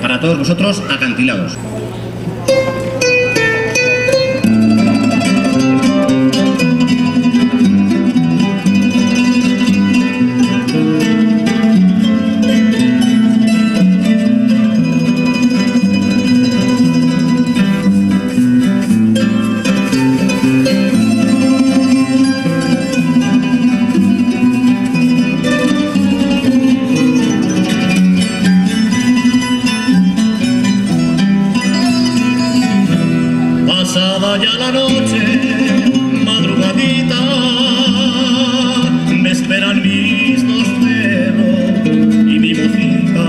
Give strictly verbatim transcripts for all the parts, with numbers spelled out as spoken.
para todos vosotros, Acantilados. Pasada ya la noche, madrugadita, me esperan mis dos perros y mi mocita.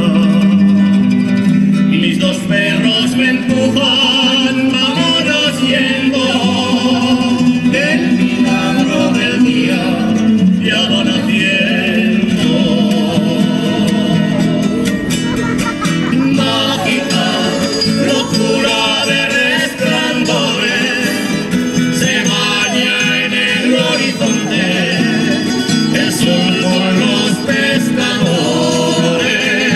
Mis dos perros me empujan, vámonos yendo, el milagro del día ya van haciendo. Mágica locura de el sol con los pescadores,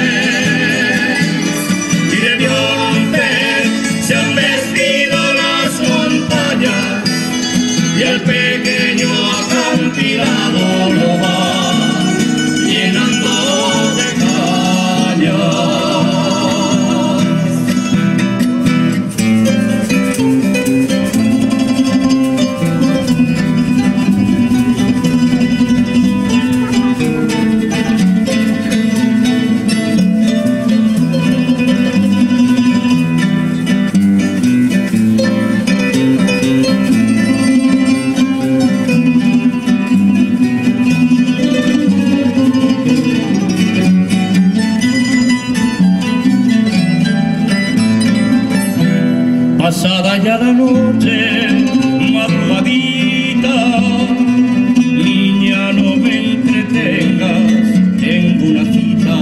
y de violonte se han vestido las montañas, y el pequeño acantilado lo va llenando de cañas. Pasada ya la noche, madrugadita, niña, no me entretengas, tengo una cita.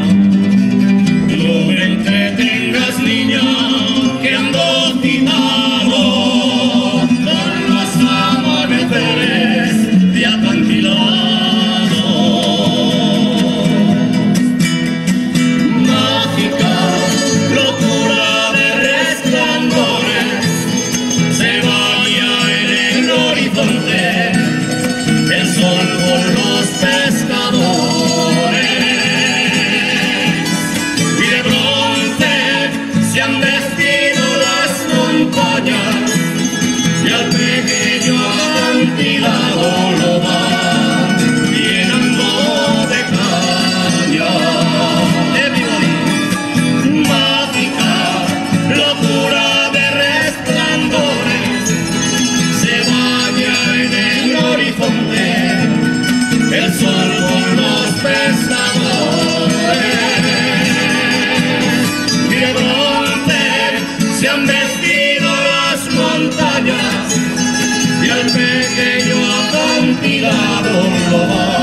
No me entretengas, niña, que ando citado con los amaneceres de acantilado. Mágica locura de resplandores, se baña en el horizonte el sol con los pescadores, y de bronce se han vestido las montañas, y al pequeño acantilado lo va llenando de caña. Mágica locura de resplandores, se baña en el horizonte el sol con los pescadores, y de bronce se han vestido las montañas, y al pequeño acantilado lo va